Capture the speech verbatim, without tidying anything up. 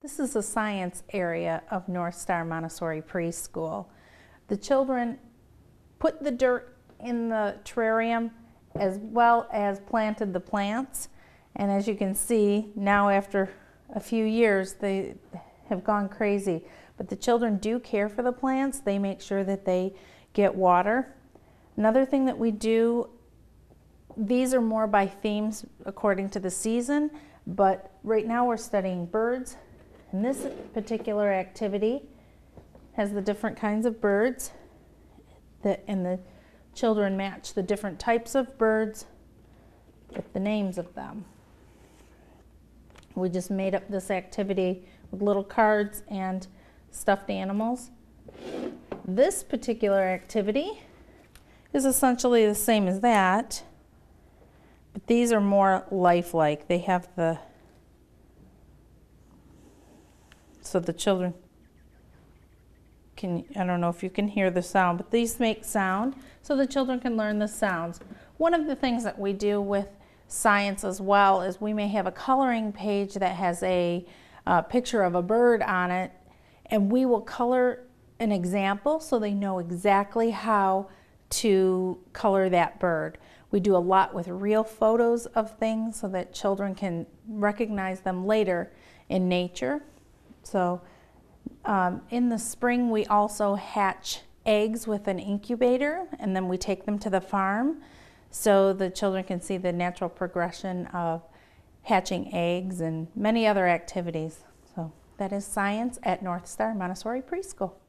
This is the science area of Northstar Montessori Preschool. The children put the dirt in the terrarium as well as planted the plants. And as you can see, now after a few years, they have gone crazy. But the children do care for the plants. They make sure that they get water. Another thing that we do, these are more by themes according to the season, but right now we're studying birds. And this particular activity has the different kinds of birds, that, and the children match the different types of birds with the names of them. We just made up this activity with little cards and stuffed animals. This particular activity is essentially the same as that, but these are more lifelike. They have the, so the children can, I don't know if you can hear the sound, but these make sound so the children can learn the sounds. One of the things that we do with science as well is we may have a coloring page that has a uh, picture of a bird on it, and we will color an example so they know exactly how to color that bird. We do a lot with real photos of things so that children can recognize them later in nature. So um, in the spring we also hatch eggs with an incubator, and then we take them to the farm so the children can see the natural progression of hatching eggs and many other activities. So that is science at Northstar Montessori Preschool.